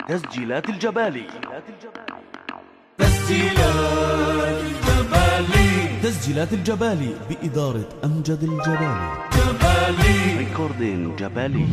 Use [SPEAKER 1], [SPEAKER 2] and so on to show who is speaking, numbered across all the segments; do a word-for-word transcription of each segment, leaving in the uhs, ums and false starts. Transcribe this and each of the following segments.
[SPEAKER 1] تسجيلات الجبالي.
[SPEAKER 2] تسجيلات الجبالي.
[SPEAKER 3] تسجيلات الجبالي بإدارة أمجد الجبالي.
[SPEAKER 2] جبالي
[SPEAKER 1] ريكوردين جبالي.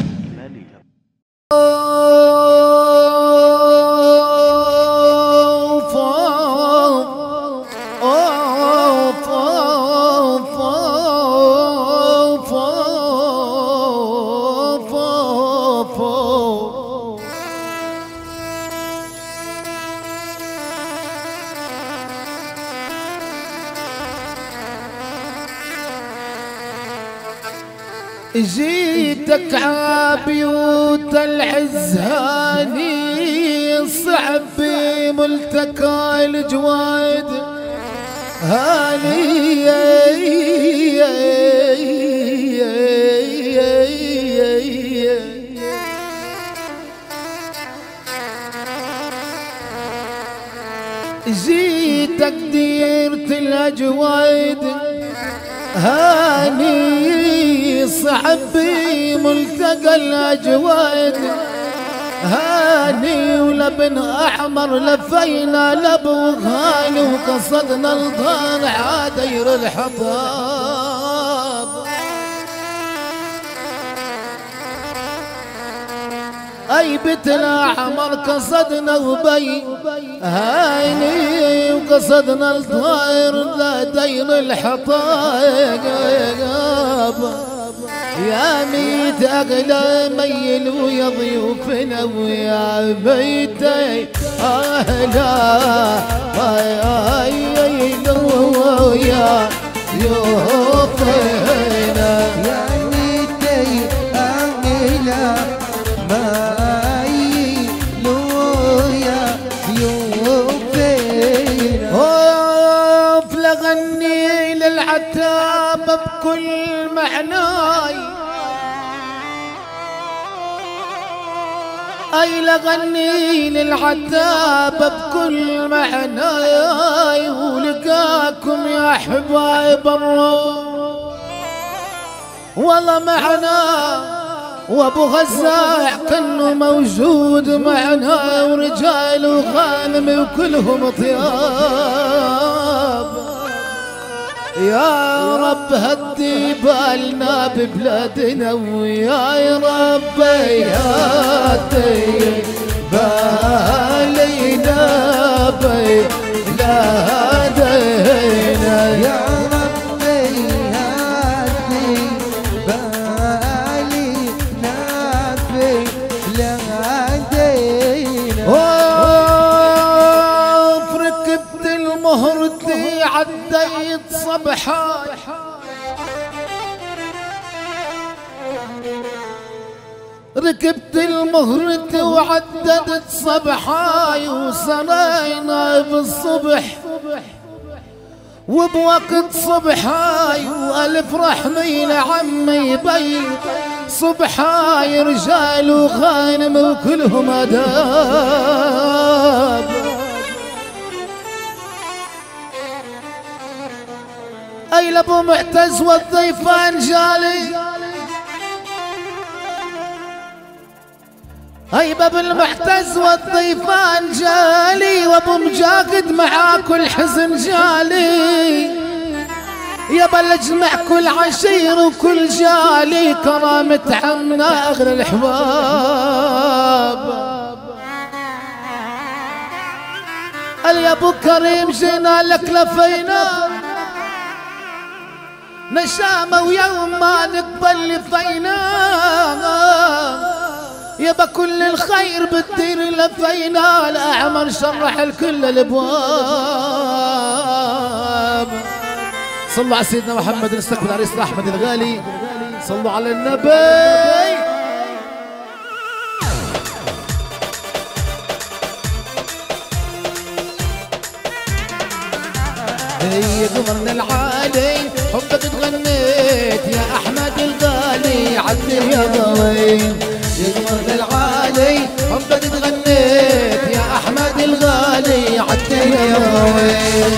[SPEAKER 4] جيتك عبيوت العز هاني صعب بملتقى الجواد هاني جيتك ديرة الأجواد هاني صعب ملتقى الأجواد هاني ولبن أحمر لفينا لبو غالي وقصدنا الضان عادير الحطاب أي بيت الأحمر قصدنا وبي هاني وقصدنا الطاير لدير الحطاب يا ميت أغلى ميل ويا ضيوفنا ويا ميتي أهلا يا يا ضيوفنا
[SPEAKER 5] يا ميتي أهلا
[SPEAKER 4] غني للعتاب بكل معناي أي لغني للعتاب بكل معناي ولقاكم يا حبايب الروح والله معنا وابو غزاع كانه موجود معنا ورجال وغانم وكلهم طياب يا رب هدي بالنا ببلادنا ويا رب هدي بالنا ببلادنا
[SPEAKER 5] يا رب هدي بالنا ببلادنا
[SPEAKER 4] ركبت المهردي عديت صبحاي ركبت المهرة وعددت صبحاي وصلينا بالصبح وبوقت صبحاي والف رحمي لعمي بي صبحاي رجال وغانم وكلهم اداب اي لابو معتز والضيفان جالي اي باب المعتز والضيفان جالي وابو مجاقد معاه كل حزن جالي يبا اجمع كل عشير وكل جالي كرامة عمنا اغلى الحباب قال يا ابو كريم جينا لك لفينا نشامة ويوم ما نقبل لفينا يبا كل الخير بالدير لفينا الأعمر شرح الكل الابواب صلوا على سيدنا محمد نستقبل عريسنا احمد الغالي صلوا على النبي هي قمرنا العالي حبك تغنيت يا احمد الغالي عدي يا ضوين يا قمرنا العالي حبك تغنيت يا احمد الغالي عدي يا ضوين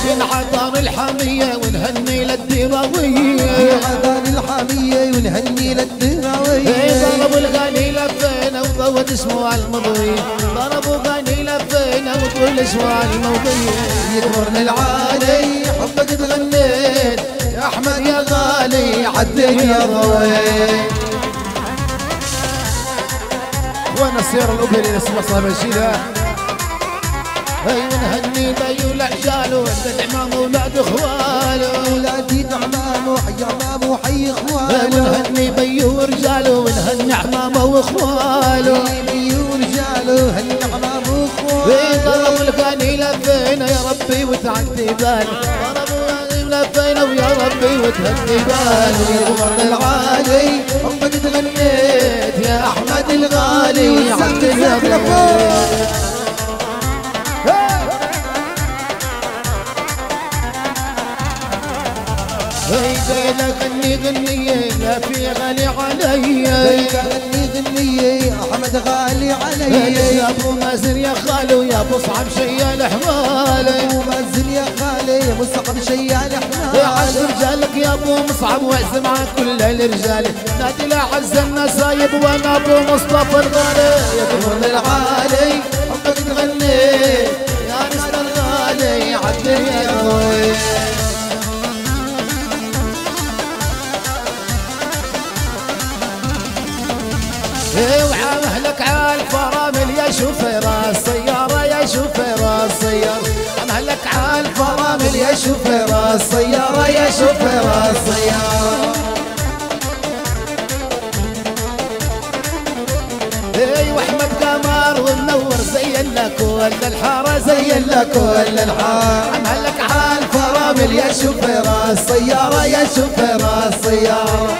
[SPEAKER 4] جينا عطار الحامية ونهني للدراوية
[SPEAKER 5] عطار الحامية ونهني للدراوية
[SPEAKER 4] ضربوا الغني لفينا وضود اسمه على المضي ضربوا غني لفينا وطول اسمه على المضي
[SPEAKER 5] يكبرنا العالي
[SPEAKER 4] حبك تغنيت يا احمد يا غالي عالدنيا ضويت وانا السيارة الاوبري اسمها صاحب الشيلة هي ونهني بي والعجال ولد عمام ولاد اخواله
[SPEAKER 5] ولادي نعمام وحي عمام وحي اخواله
[SPEAKER 4] ونهني بي ورجاله ونهني عمامه واخواله
[SPEAKER 5] بي ورجاله هني عمام واخواله
[SPEAKER 4] ضربوا الغني لفينا يا ربي وتعدي بالي ضربوا الغني لفينا ويا ربي وتهدي بالي
[SPEAKER 5] يكبرنا العالي
[SPEAKER 4] حبك تغنيت يا احمد الغالي عالدنيا جاينا غني غنية لا في غالي علي
[SPEAKER 5] غني غنية احمد غالي علي
[SPEAKER 4] يا ابو مازن يا خالو يا ابو صعب شيال حمالي
[SPEAKER 5] ابو مازن يا خالي يا مصعب شيال حمالي
[SPEAKER 4] يا عز رجالك يا ابو مصعب وعز معك كل الرجال نادي لعز النسايب وانا ابو مصطفى الغالي يا كبر العالي حبك تغني يا نسل الغالي عالدنيا ضوي وعام اهلك عالفرامل يا شوفير السيارة يا شوفير السيارة عام اهلك عالفرامل يا شوفير السيارة يا شوفير السيارة اي واحمد قمر ومنور زين لك كل الحارة زين لك كل الحارة عام اهلك عالفرامل يا شوفير السيارة يا شوفير السيارة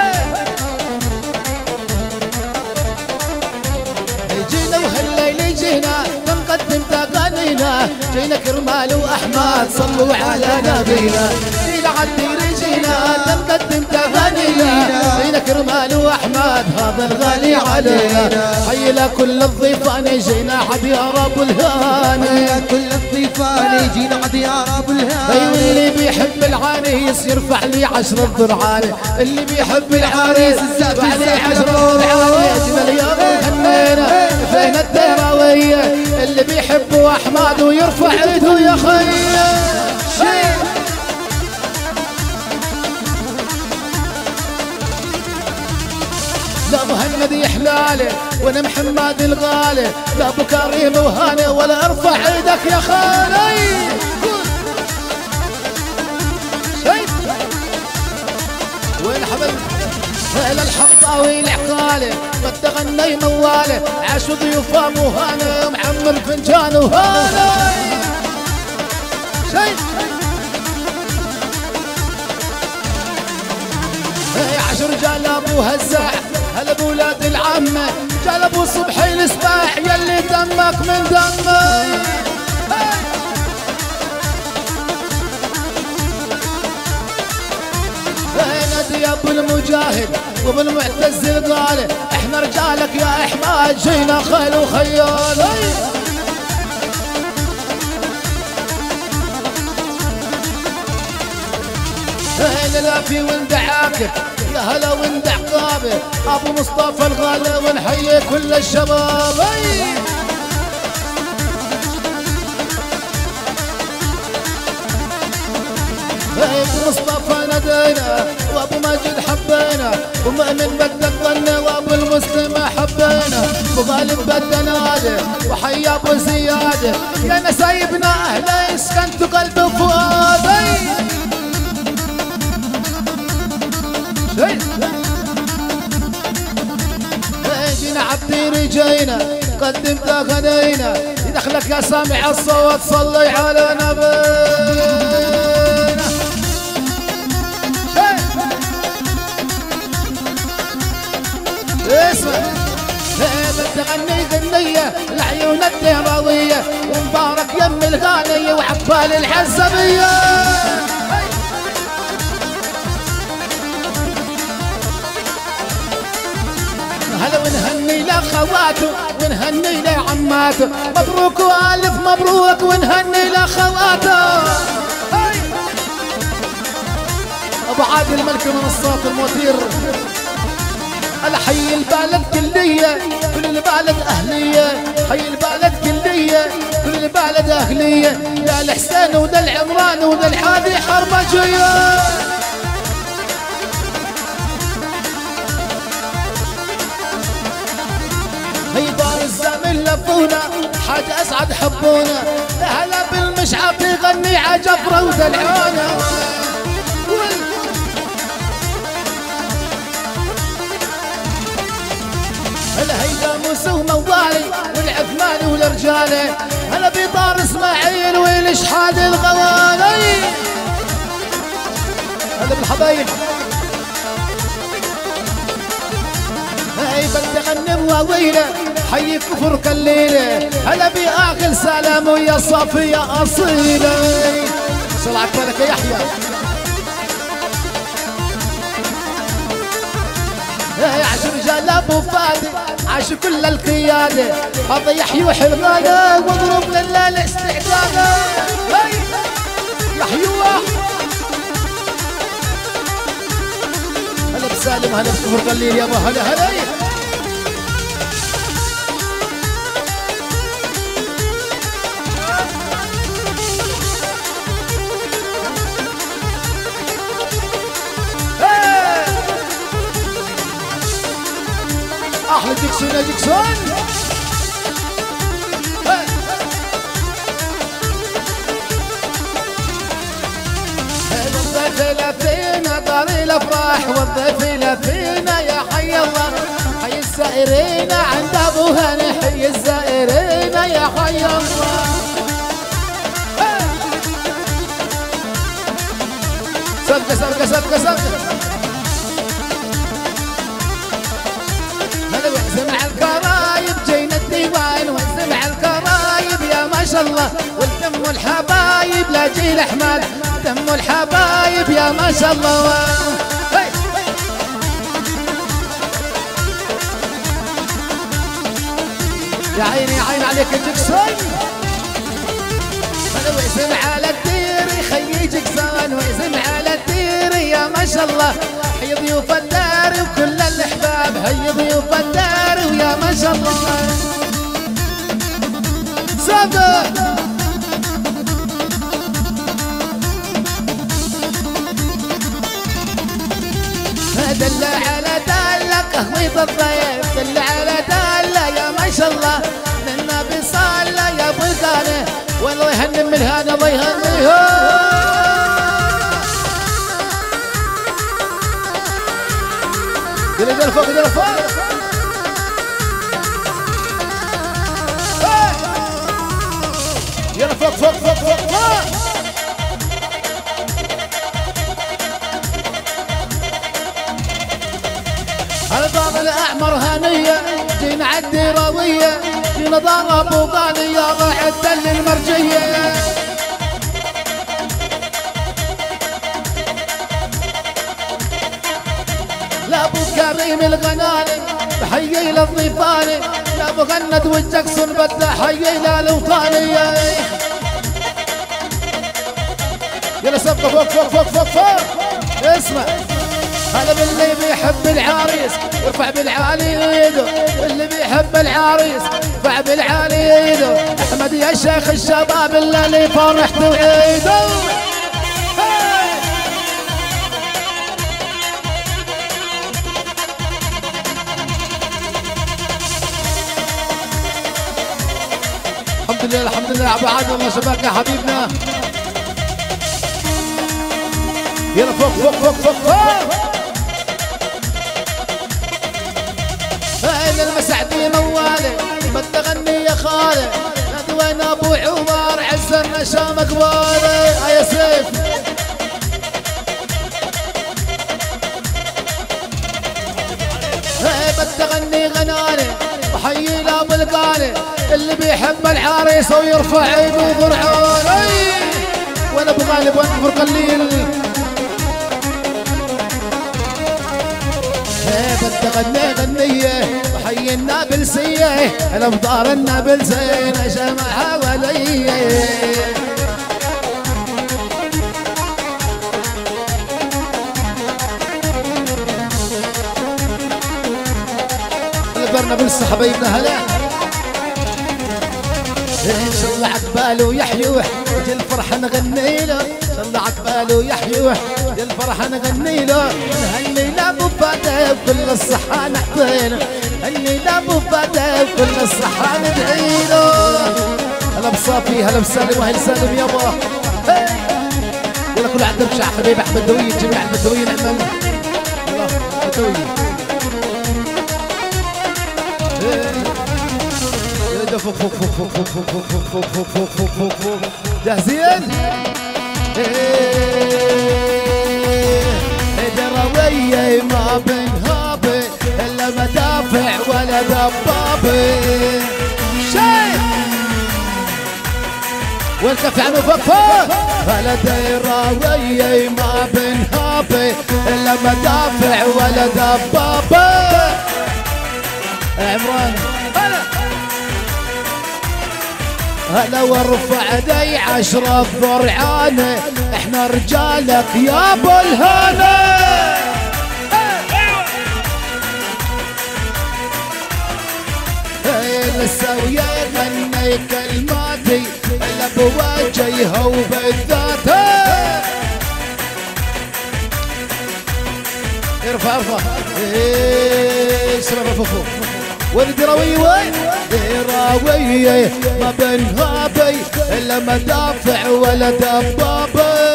[SPEAKER 4] جينا بنقدم تغانينا جينا كرمال واحمد صلوا على نبينا جينا عالدير جينا بنقدم تغانينا جينا كرمال واحمد هذا الغالي علينا حي لكل الضيفان جينا عديار ابو الهاني
[SPEAKER 5] كل الضيفان جينا عديار ابو الهاني
[SPEAKER 4] ايوه اللي بيحب العريس يرفع لي عشر الضرعاني اللي بيحب العريس يرفع لي عشر الضرعاني اجمل يا هنينا فين الدراوية اللي بيحبوا احمد ويرفع ايده يا خي لا مهند يحلالي وانا محمد الغالي لا ابو كريم وهاني ولا ارفع ايدك يا خالي وين حبيبي هلا الحطاوي العقالي قد تغني موالي عاشوا ضيوفه مهاني ومعمر فنجان وهاني شيء عشر رجال ابو هزاع هلا بولاد العمه جال ابو صبحي السباح يلي دمك من دمي نادي يا ابو المجاهد وابو المعتز الغالي احنا رجالك يا احمد جينا خيل وخيالي هلا لا في ولد عاكف يا هلا ولد عقابي ابو مصطفى الغالي ونحيي كل الشباب ابو مصطفى نادينا وابو ماجد حبينا ومؤمن بدك ظني وابو المسلم حبينا وغالب بدنا نادي وحي ابو زياده يا نسايبنا اهلا سكنتوا قلبي وفؤادي جينا عبدير جينا قدمت غنينا يدخلك يا سامع الصوت صلي على نبينا اسمع تغني غنية العيون الدراوية ومبارك يم الغالية وعبال العزبية هلا ونهني لاخواته ونهني لعماته مبروك والف مبروك ونهني لاخواته ابو عادل الملك من الصوت الموتير. انا حي البلد كليه كل البلد اهليه، حي البلد كليه كل البلد اهليه، يا الحسين وذا العمران وذا الحادي حرمجيه. هي دار الزمن لفونا حاجة أسعد حبونا، هلا بالمشعب يغني عجفرة ودلعونا. الهيدا موسى وموالي والعثماني والرجالة، هلا بدار اسماعيل والاشحاد الغوالي. هلا بالحبايب هاي بدي غني مواويله حي كفر كليله، هلا باخر سلام ويا صافيه اصيله. صلعت بالك يا يحيى. هاي عاش رجال ابو فادي عاش كل القياده، هذا يحيى وحلمانه واضرب لله الاستعداد. هاي يحيى هلا بسالم هلا بكفر قليل يابا هلا هلا. احلى جيكسون يا جيكسون. الضيف فينا دار الافراح والضيف فينا يا حي الله، حي الزائرين عند ابو هاني، حي الزائرين يا حي الله. سبقه سبقه سبقه سبقه. هلا وسمع الكرايب جينا الديوان وسمع الكرايب يا ما شاء الله، والدم والحبايب لا جيل احمد، دم الحبايب يا ما شاء الله. هي. يا عيني يا عين عليك جيكسون. هلا واسم على الديري خيي جيكسون، واسم على الديري يا ما شاء الله، حي ضيوف الدار وكل الاحباب، هي ضيوف الدار ويا ما شاء الله. صدق دل على دلة قهوة الضيف، دل على دلة يا ما شاء الله، للنبي صلى يا ابو الغالي، والله يهنم من هذا الله يهنيها. دل دل فوق دل فوق. يلا فوق فوق فوق فوق فوق. الباب الاحمر هنيه جينا عالديراويه، جينا دار ابو غالي راح الدل المرجيه. لا ابو كريم الغناني بحيي للضيفاني، لا ابو غند والجكسون بده حيي للوطانيه. يلا سبقه فوق فوق فوق فوق فوق. اسمع هذا باللي بيحب العريس يرفع بالعالي ايده، اللي بيحب العريس يرفع بالعالي ايده، احمد يا شيخ الشباب اللي فرحته وعيده. الحمد لله الحمد لله ابو عادل الله شباك يا حبيبنا. يلا فوق فوق فوق فوق فوق. هاي المسعدي موالي بدي اغني يا خالي، ندوين ابو عمر عز النشام قبالي. يا سيف هاي بدي اغني غناني وحيي لابو القالي، اللي بيحب العريس ويرفع ايده وضرعون. وانا ابو غالب وانا ابو قليل. بدي غني غنيه وحي النابلسيه، انا بدار النابلسيه جمع حواليه. اخواننا بلسه حبايبنا هلا ان شاء الله عقباله يحيوح يجي الفرح نغني له ان شاء الله عقباله يحيوح يجي الفرح نغني له نهني لابو فاده بكل الصحه نحطيله هني لابو فاده بكل الصحه ندعي له هلا بصافي هلا بسالم واهل سالم يابا ولا كل عدم شع حبيب احمد دوي جميع البدويين نعمل الله بدوي فوق فوق فوق فوق فوق فوق فوق فوق فوق فوق فوق فوق جاهزين؟ دراوية ما بنهابي إلا مدافع ولا دبابي شيء والكف عنه فوق فوق ولا دراوية ما بنهابي إلا مدافع ولا دبابي عمران هلا وارفع دي عشرة ضرعانة احنا رجالك يا ابو الهنا لسه ويا غني كلماتي هلا بوجهها وبالذات ارفع ارفع ايه سلام فوق والدراوية وين؟ دراوية ما بنهابي إلا مدافع ولا دبابي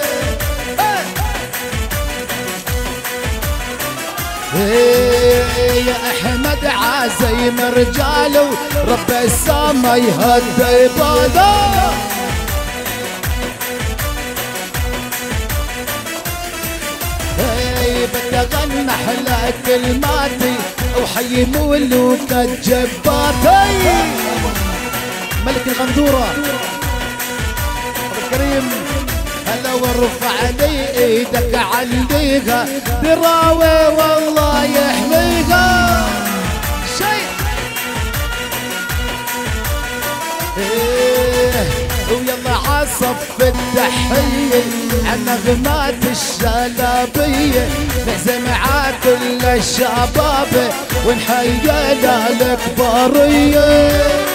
[SPEAKER 4] يا أحمد عازيم رجاله رب السما يهدي باله بدي اغني احلى كلماتي وحي مولوك الجباتي ملك الغندوره ابو الكريم هلا وارفع لي ايدك عليها دراوي والله يحميها شيء إيه ويلا عصف التحية عن نغمات الشلابية نعزم مع كل الشباب ونحيي الكبارية